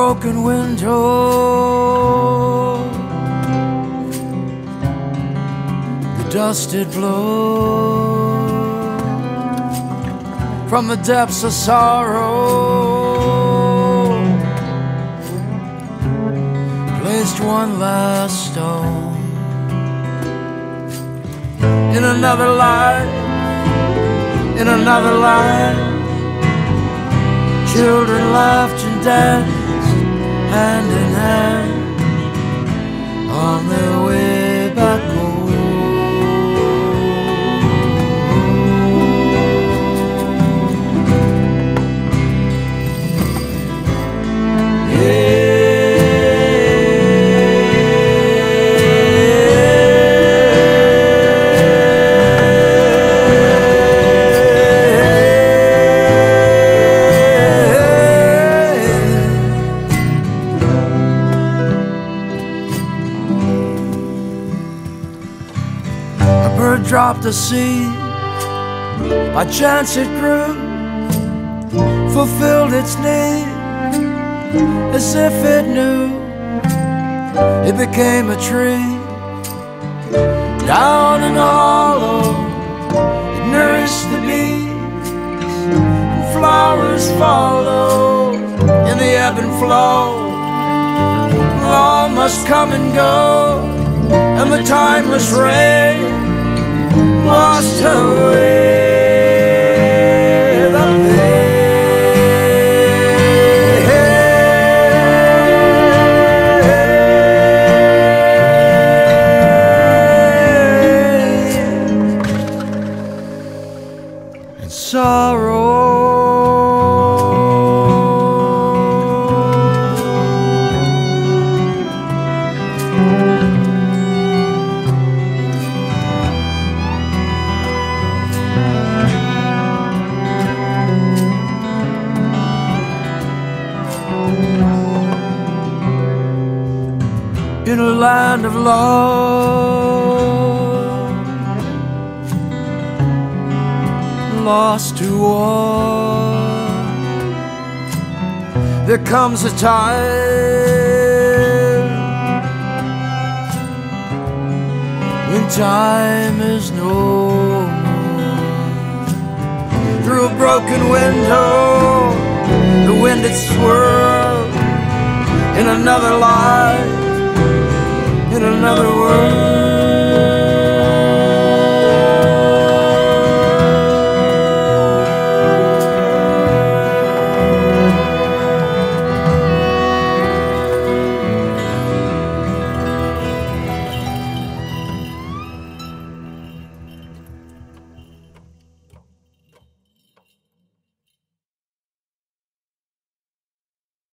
broken window, the dusted blow from the depths of sorrow, placed one last stone in another life, in another life. Children laughed and danced hand in hand on their way back home. Yeah. Dropped a seed, by chance it grew, fulfilled its need, as if it knew. It became a tree, down in the hollow, it nourished the bees, and flowers follow in the ebb and flow. Law must come and go, and the timeless rain washed away the pain and sorrow. In a land of love, lost to war, there comes a time when time is no more. Through a broken window, the wind it swirled in another life.